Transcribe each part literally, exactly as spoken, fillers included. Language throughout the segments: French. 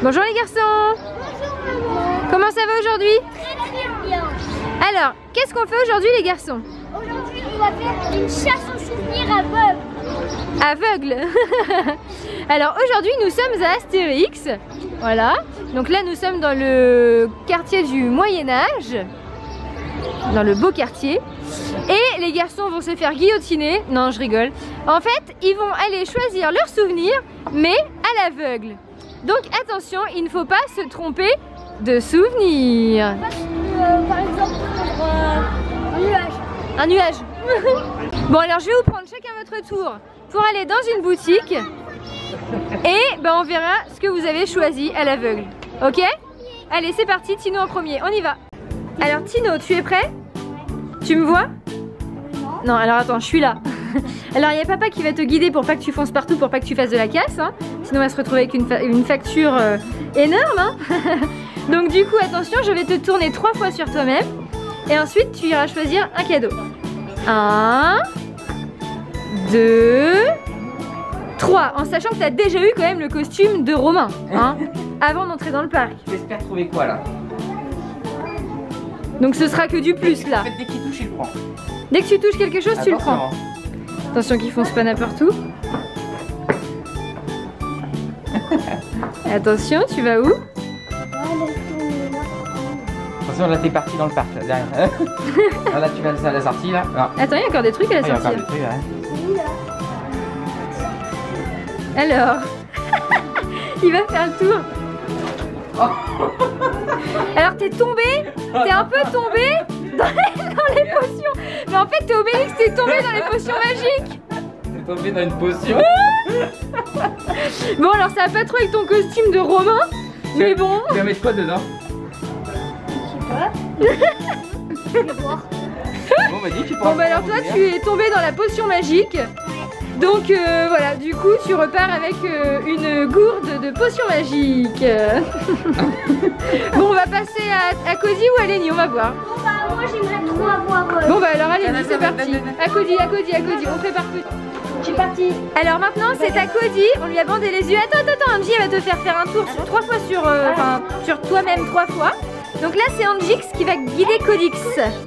Bonjour les garçons. Bonjour maman. Comment ça va aujourd'hui? Très très bien. Alors, qu'est-ce qu'on fait aujourd'hui les garçons? Aujourd'hui, on va faire une chasse aux souvenirs aveugle. Aveugle. Alors aujourd'hui nous sommes à Astérix. Voilà. Donc là nous sommes dans le quartier du Moyen-Âge. Dans le beau quartier. Et les garçons vont se faire guillotiner. Non, je rigole. En fait, ils vont aller choisir leurs souvenirs, mais à l'aveugle. Donc attention, il ne faut pas se tromper de souvenirs. Euh, par exemple, pour euh, un nuage. Un nuage. Bon alors je vais vous prendre chacun votre tour pour aller dans une boutique. Et ben, on verra ce que vous avez choisi à l'aveugle. Ok? Allez, c'est parti. Tino en premier, on y va. Alors Tino, tu es prêt? Tu me vois? Non, alors attends, je suis là. Alors il y a papa qui va te guider pour pas que tu fonces partout, pour pas que tu fasses de la casse, hein. Sinon on va se retrouver avec une, fa une facture euh, énorme, hein. Donc du coup attention, je vais te tourner trois fois sur toi-même. Et ensuite tu iras choisir un cadeau. Un, deux, trois. En sachant que tu as déjà eu quand même le costume de Romain, hein, avant d'entrer dans le parc. J'espère trouver quoi là? Donc ce sera que du plus là. En fait, dès qu'il touche, il prend. Dès que tu touches quelque chose, tu le prends. Attention. Attention qu'il fonce pas n'importe où. Attention, tu vas où? Attention, là t'es parti dans le parc, là, derrière. Là, là tu vas à la sortie là. Ah. Attends, il y a encore des trucs à la Ah, il y a sortie. encore des trucs, ouais. Alors, il va faire le tour. Alors t'es tombé, t'es un peu tombé dans les, dans les potions. Mais en fait t'es Obélix, t'es tombé dans les potions magiques. T'es tombé dans une potion. Bon alors ça va pas trop avec ton costume de Romain. Mais bon. Tu vas mettre quoi dedans? Je sais pas. Je vais voir. Bon bah dis, tu Bon bah alors toi tu es tombé dans la potion magique. Donc euh, voilà, du coup tu repars avec euh, une gourde de potion magique. Bon on va passer à, à Cody ou à Lenny, on va voir. Bon bah moi j'aimerais trop avoir. Euh... Bon bah alors allez, Donne, c'est donne, parti. donne, donne. À Cody, à Cody, à Cody, on prépare tout. Je suis partie. Alors maintenant c'est à Cody, on lui a bandé les yeux. Attends, attends, attends, Angie elle va te faire faire un tour sur trois fois sur, euh, enfin, sur toi-même trois fois. Donc là c'est Angix qui va guider Codix.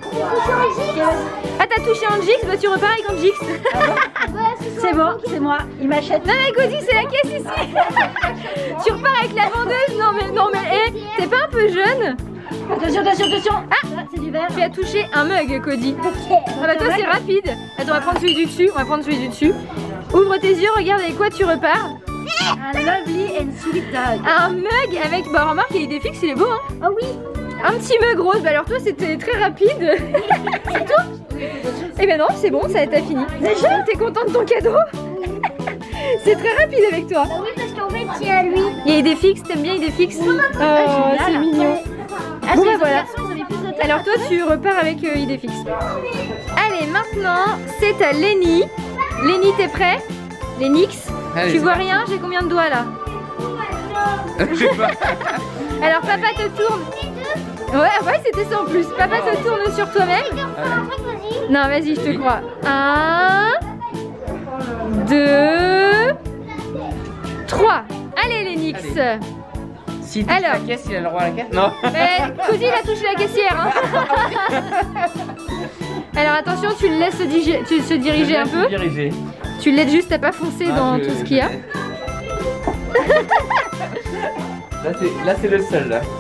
Ah t'as touché Angix, bah tu repars avec Angix. C'est bon, c'est moi. Il m'achète. Non mais Cody c'est la caisse ici. Tu repars avec la vendeuse. Non mais non mais hé, t'es pas un peu jeune? Attention, attention, attention. Ah, c'est du verre. tu as touché un mug Cody. Ok. Ah bah toi c'est rapide. Attends on va prendre celui du dessus, on va prendre celui du dessus. Ouvre tes yeux, regarde avec quoi tu repars. Un lovely and sweet dog. Un mug avec, bah remarque il est des fixes, il est beau hein. Oh oui. Un petit mug rose, bah alors toi c'était très rapide. C'est tout? Eh ben non, c'est bon, ça t'as fini. Déjà, t'es contente de ton cadeau? C'est très rapide avec toi. Bah oui, parce qu'en fait, il y a lui. Il y a des fixes, t'aimes bien des fixes? Oh, génial. c'est mignon. Ah, Bon, les bah, autres voilà. garçons, ils avaient plus de tête. Alors toi tu repars avec euh, Idéfix. Allez, maintenant c'est à Lenny. Lenny, t'es prêt? Lenix, Allez, tu c'est vois parti. rien? J'ai combien de doigts là? Je sais pas. Alors papa te tourne. Ouais, ouais, c'était ça en plus. Papa te tourne sur toi-même. Non, vas-y, je te crois. Un, deux, trois. Allez, Lenix. Allez. Si tu Alors. la caisse, il a le droit à la caisse? Non. Mais Cody, il a touché la caissière. Hein. Alors attention, tu le laisses se, digi- tu- se diriger un peu. Diriger. Tu l'aides juste à pas foncer Ah, dans je- tout ce qu'il y a. Là c'est là c'est le seul là.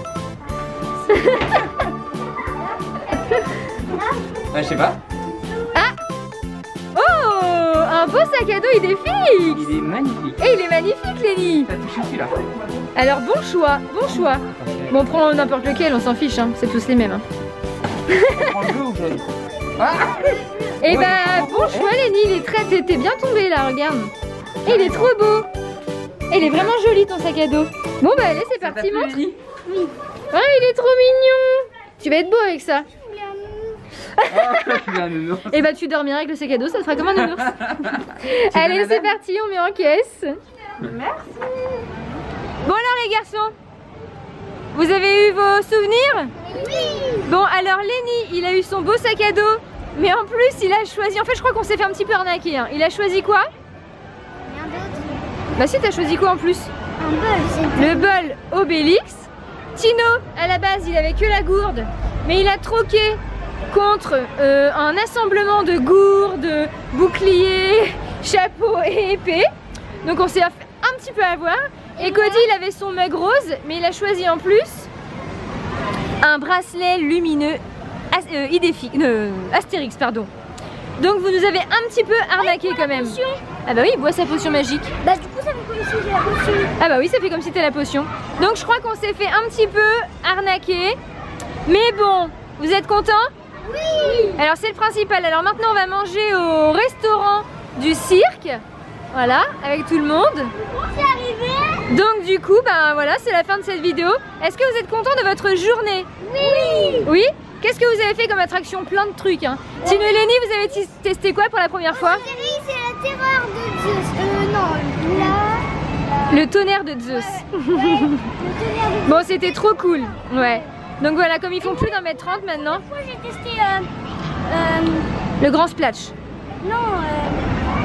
Ah, je sais pas. Oh, un beau sac à dos Idéfix. Il est magnifique. Et il est magnifique, Lenny. T'as touché celui-là. Alors bon choix, bon choix. Bon, prends n'importe lequel, on s'en fiche, hein. C'est tous les mêmes. Hein. Prends le bleu ou jaune? Ah. Et Ouais, bah il est bon choix, Lenny, il est très, t'es t'es bien tombé là, regarde. Et il est trop beau. Et il est vraiment joli ton sac à dos. Bon bah allez, c'est parti, montre. Oui. Ah, il est trop mignon. Tu vas être beau avec ça. Ah, un nounours. Et bah tu dormiras avec le sac à dos, ça te fera comme un nounours. Allez, c'est parti, on met en caisse. Merci. Bon alors les garçons, vous avez eu vos souvenirs? Oui. Bon alors Lenny, il a eu son beau sac à dos, mais en plus il a choisi, en fait je crois qu'on s'est fait un petit peu arnaquer, hein. Il a choisi quoi? Rien d'autre. Bah si, t'as choisi quoi en plus? Un bol, c'est Le bol Obélix. Tino, à la base, il avait que la gourde, mais il a troqué contre euh, un assemblement de gourdes, boucliers, chapeaux et épées. Donc on s'est un petit peu avoir. Et Cody, il avait son mug rose, mais il a choisi en plus un bracelet lumineux as euh, idéfi euh, Astérix, pardon. Donc vous nous avez un petit peu arnaqué quand même. potion. Ah bah oui, il boit sa potion magique. Bah du coup ça fait comme si j'ai la potion. Ah bah oui, ça fait comme si t'as la potion. Donc je crois qu'on s'est fait un petit peu arnaquer. Mais bon, vous êtes contents? Oui. Alors c'est le principal. Alors maintenant on va manger au restaurant du cirque. Voilà, avec tout le monde. C'est arrivé. Donc du coup, bah voilà, c'est la fin de cette vidéo. Est-ce que vous êtes contents de votre journée? Oui. Oui? Qu'est-ce que vous avez fait comme attraction? Plein de trucs, hein. Tino et Lenny, vous avez testé quoi pour la première fois? Chérie, c'est la terreur de Zeus. Euh non, là. Le tonnerre de Zeus. Ouais, le tonnerre de Bon, c'était trop cool. Ouais. Donc voilà, comme ils font plus d'un mètre trente maintenant, Moi j'ai testé euh, euh, le grand splash. non euh,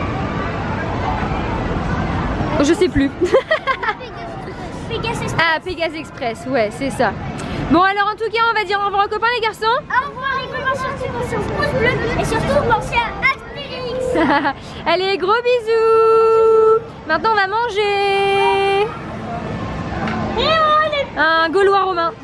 Je sais plus. Pegasus. Ah, Pegasus Express, ouais, c'est ça. Bon, alors en tout cas, on va dire au revoir aux copains, les garçons. Au revoir les copains, surtout sur pouce bleu et surtout pensez à Astérix. Allez, gros bisous. Maintenant, on va manger Et on est un Gaulois romain.